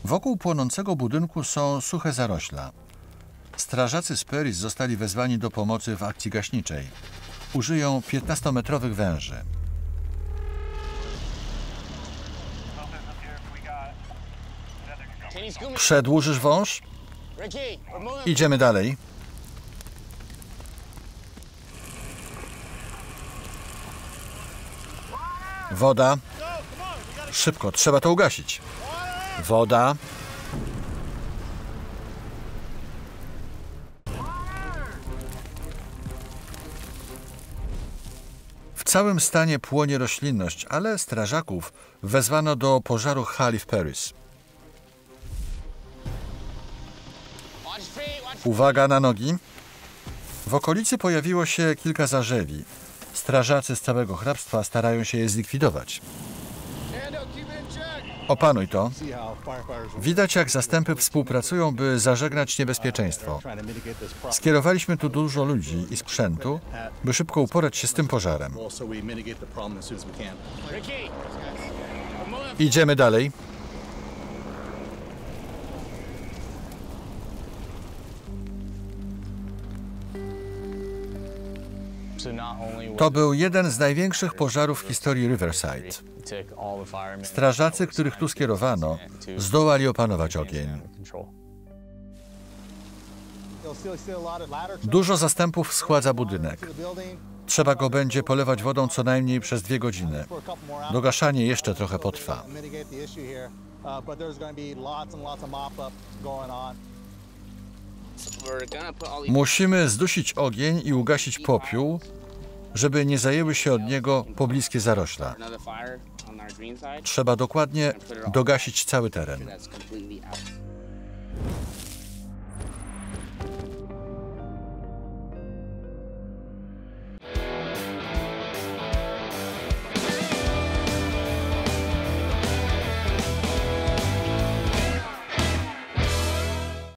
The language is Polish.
Wokół płonącego budynku są suche zarośla. Strażacy z Paris zostali wezwani do pomocy w akcji gaśniczej. Użyją 15-metrowych węży. Przedłużysz wąż? Idziemy dalej. Woda. Szybko, trzeba to ugasić. Woda. W całym stanie płonie roślinność, ale strażaków wezwano do pożaru hali w Paris. Uwaga na nogi. W okolicy pojawiło się kilka zarzewi. Strażacy z całego hrabstwa starają się je zlikwidować. Opanuj to. Widać, jak zastępy współpracują, by zażegnać niebezpieczeństwo. Skierowaliśmy tu dużo ludzi i sprzętu, by szybko uporać się z tym pożarem. Idziemy dalej. To był jeden z największych pożarów w historii Riverside. Strażacy, których tu skierowano, zdołali opanować ogień. Dużo zastępów schładza budynek. Trzeba go będzie polewać wodą co najmniej przez 2 godziny. Dogaszanie jeszcze trochę potrwa. Musimy zdusić ogień i ugasić popiół, żeby nie zajęły się od niego pobliskie zarośla. Trzeba dokładnie dogasić cały teren.